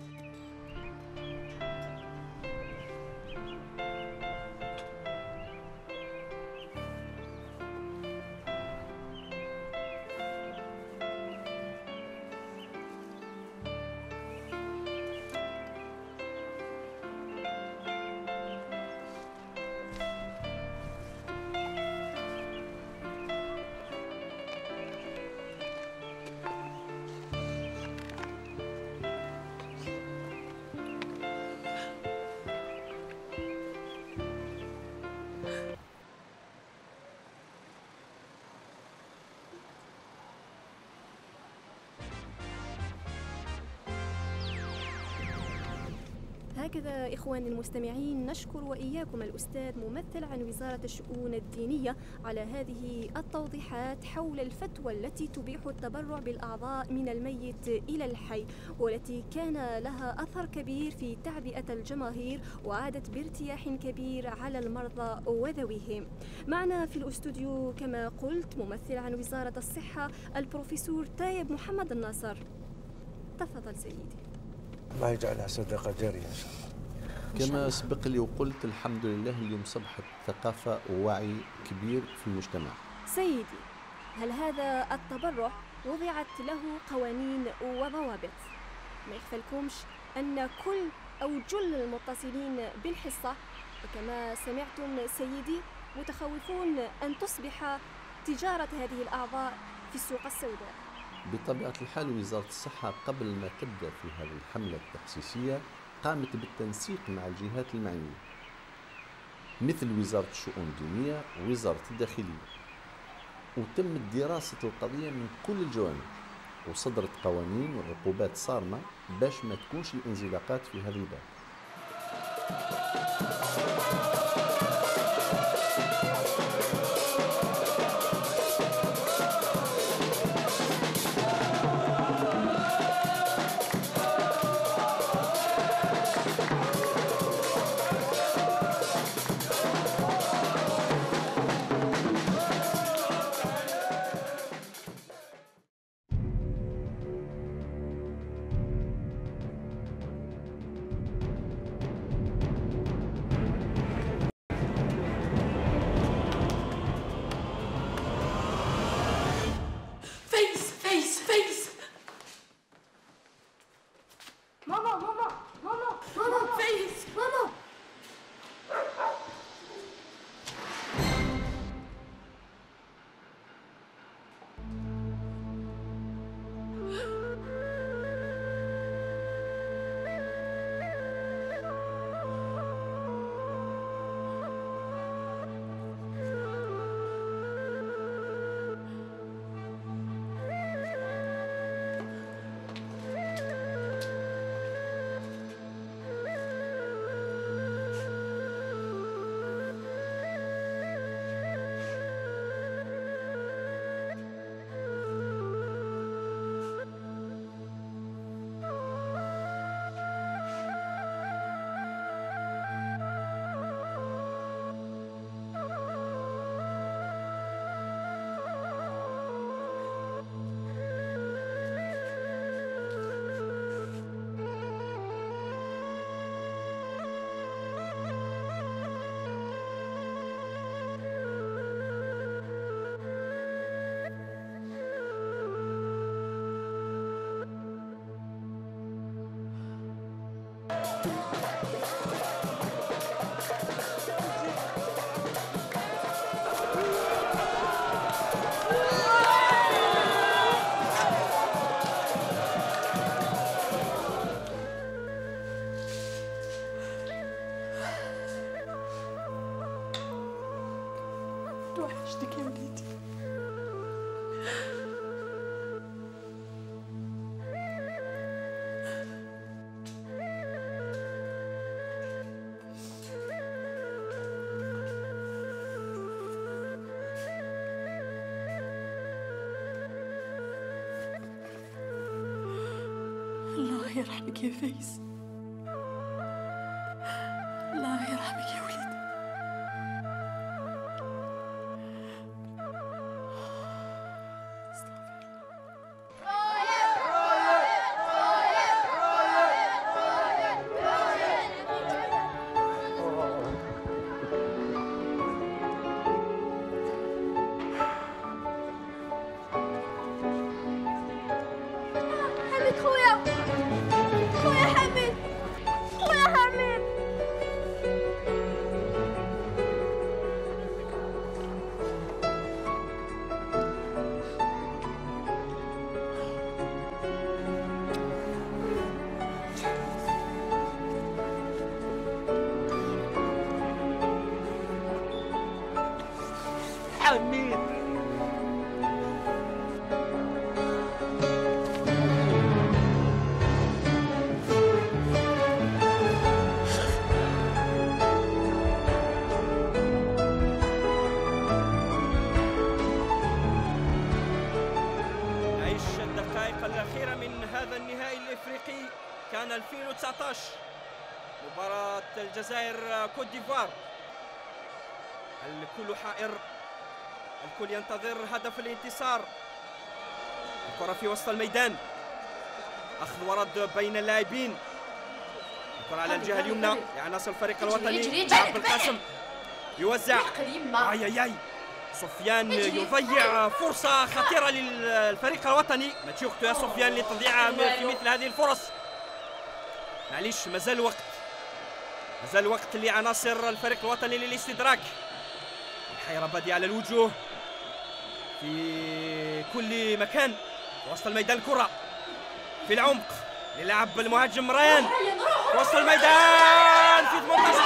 هكذا إخواني المستمعين نشكر وإياكم الأستاذ ممثل عن وزارة الشؤون الدينية على هذه التوضيحات حول الفتوى التي تبيح التبرع بالأعضاء من الميت إلى الحي، والتي كان لها أثر كبير في تعبئة الجماهير وعادت بارتياح كبير على المرضى وذويهم. معنا في الأستوديو كما قلت ممثل عن وزارة الصحة البروفيسور تايب محمد الناصر. تفضل سيدي. الله يجعلها صدقة جارية إن شاء الله. كما سبق لي وقلت الحمد لله اليوم صبحت ثقافة ووعي كبير في المجتمع. سيدي، هل هذا التبرع وضعت له قوانين وضوابط؟ ما يخفلكمش أن كل أو جل المتصلين بالحصة وكما سمعتم سيدي متخوفون أن تصبح تجارة هذه الأعضاء في السوق السوداء. بطبيعة الحال وزارة الصحة قبل ما تبدأ في هذه الحملة التخصيصية قامت بالتنسيق مع الجهات المعنية مثل وزارة الشؤون الدينية ووزارة الداخلية، وتمت دراسة القضية من كل الجوانب، وصدرت قوانين وعقوبات صارمة باش ما تكونش الانزلاقات في هذا الباب. أجلك يا وليدي. الله يرحمك يا فايز، الله يرحمك يا وليدي. حميد خويا، خويا حميد، خويا حميد. حميد نعيش الدقائق الأخيرة من هذا النهائي الإفريقي. كان 2019 مباراة الجزائر كوت ديفوار. الكل حائر، الكل ينتظر هدف الانتصار. الكرة في وسط الميدان، أخذ ورد بين اللاعبين. الكرة على الجهة اليمنى لعناصر الفريق الوطني. عبد القاسم يوزع، اي سفيان يضيع فرصة خطيرة للفريق الوطني. ما تجي وقته يا سفيان لتضييع في مثل هذه الفرص. معليش مازال وقت، مازال وقت لعناصر الفريق الوطني للاستدراك. الحيرة بادية على الوجوه في كل مكان. وسط الميدان الكرة في العمق للعب المهاجم ريان. وسط الميدان في 18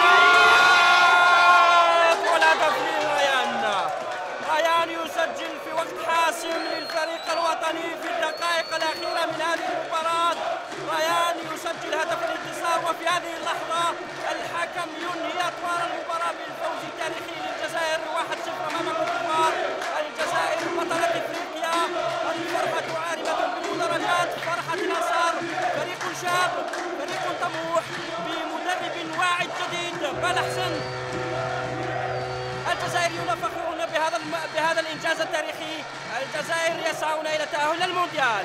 والهدف لريان. ريان يسجل في وقت حاسم للفريق الوطني في الدقائق الأخيرة من هذه المباراة. ريان يسجل هدف الانتصار، وفي هذه اللحظة الحكم ينهي أطوار المباراة بالفوز التاريخي للجزائر 1-0 أمام كوت ديفوار. الجزائر بطلة إفريقيا، الفرحة عارمة بالمدرجات، فرحة الأنصار. فريق شاب، فريق طموح بمدرب واعد جديد بالحسن. الجزائريون فخورون بهذا الإنجاز التاريخي. الجزائر يسعون إلى التأهل للمونديال.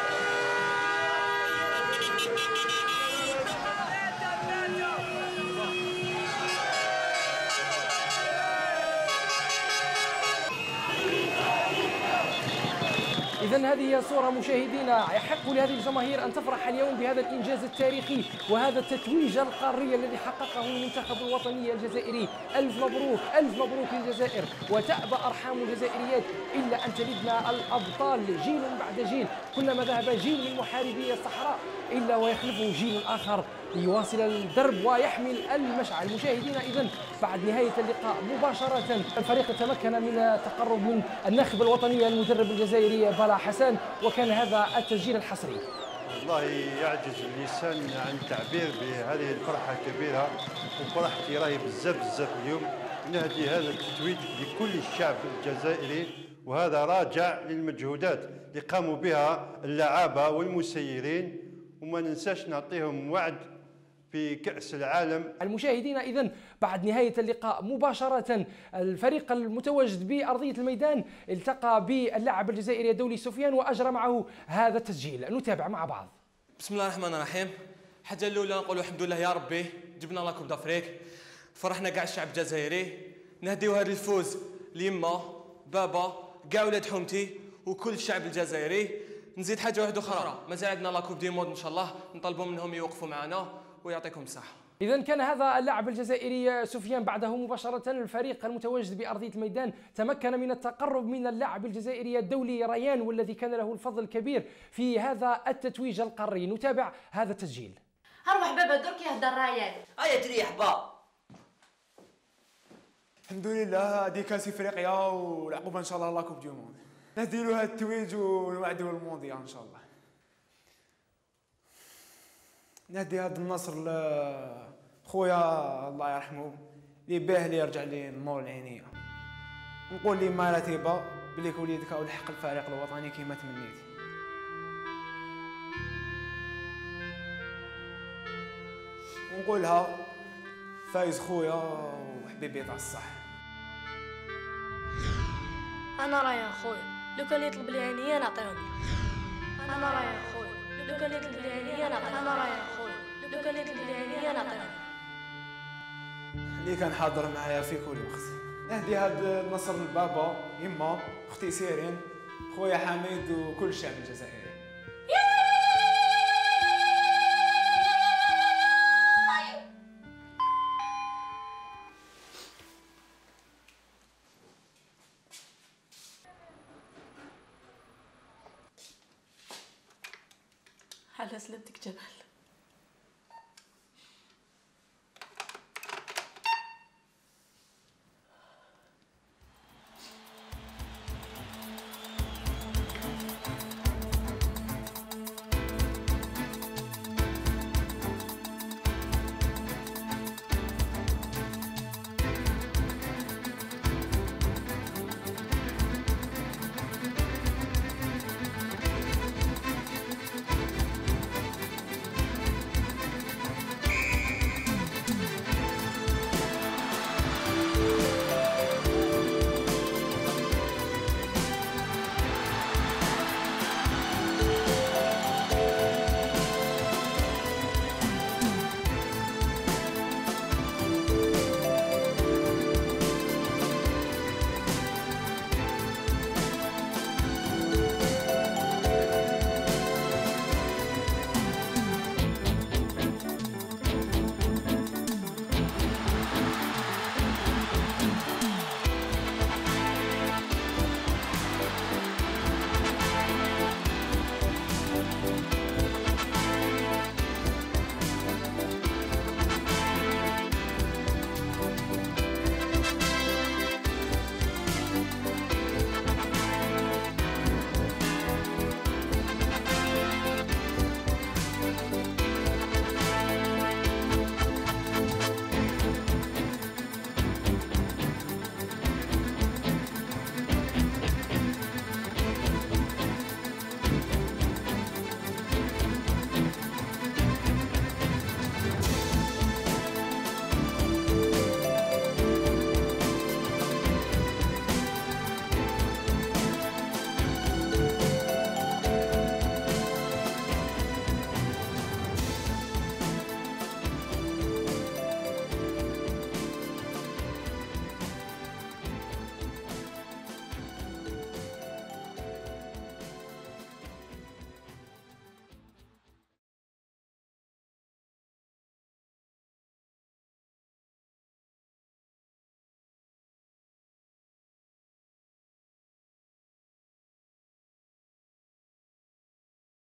إذا هذه هي صورة مشاهدينا، يحق لهذه الجماهير أن تفرح اليوم بهذا الإنجاز التاريخي وهذا التتويج القاري الذي حققه المنتخب الوطني الجزائري. ألف مبروك، ألف مبروك للجزائر. وتأبى أرحام الجزائريات إلا أن تلدنا الأبطال جيل بعد جيل. كلما ذهب جيل من محاربي الصحراء إلا ويخلفه جيل آخر ليواصل الدرب ويحمل المشعل. مشاهدينا إذن بعد نهاية اللقاء مباشرة الفريق تمكن من التقرب من الناخب الوطني المدرب الجزائري بالا حسن، وكان هذا التسجيل الحصري. والله يعجز اللسان عن التعبير بهذه الفرحة الكبيرة، وفرحتي راهي بزاف اليوم. نهدي هذا التتويج لكل الشعب الجزائري، وهذا راجع للمجهودات اللي قاموا بها اللعابة والمسيرين، وما ننساش نعطيهم وعد في كأس العالم. المشاهدين إذن بعد نهاية اللقاء مباشرة الفريق المتواجد بأرضية الميدان التقى باللاعب الجزائري الدولي سفيان وأجرى معه هذا التسجيل. نتابع مع بعض. بسم الله الرحمن الرحيم. الحاجة الأولى نقولوا الحمد لله يا ربي جبنا لا كوب دافريك، فرحنا كاع الشعب الجزائري. نهديو هذا الفوز ليما بابا كاع ولاد حومتي وكل الشعب الجزائري. نزيد حاجة واحدة أخرى، مازال عندنا لا كوب دي مود إن شاء الله، نطلبوا منهم يوقفوا معنا ويعطيكم الصحة. إذا كان هذا اللاعب الجزائري سفيان. بعده مباشرة الفريق المتواجد بأرضية الميدان تمكن من التقرب من اللاعب الجزائري الدولي ريان، والذي كان له الفضل الكبير في هذا التتويج القاري. نتابع هذا التسجيل. اروح بابا درك يهدر ريان. هيا تريح با. الحمد لله هذه كاس افريقيا والعقوبه ان شاء الله لا كوب دو موند. نديروا هذا التويج ونوعدوا المونديال ان شاء الله. نهدي هذا النصر خويا الله يرحمه اللي باه لي يرجع لي النور العينيه. نقول لي ما راتبه بليك وليدك او الحق الفريق الوطني كما تمنيت. ونقولها فايز خويا وحبيبي تاع الصح. انا رايي يا خويا لو كان يطلب لي عينيا نعطيهم. انا رايي يا خويا لو كان يطلب لي عينيا نعطيهم. انا رايي يا خويا لو كان يطلب لي عينيا نعطيهم. اللي كان حاضر معايا في كل وقت. نهدي هذا النصر لبابا يما اختي سيرين خويا حميد وكل الشعب الجزائري. على سلامتك جمال.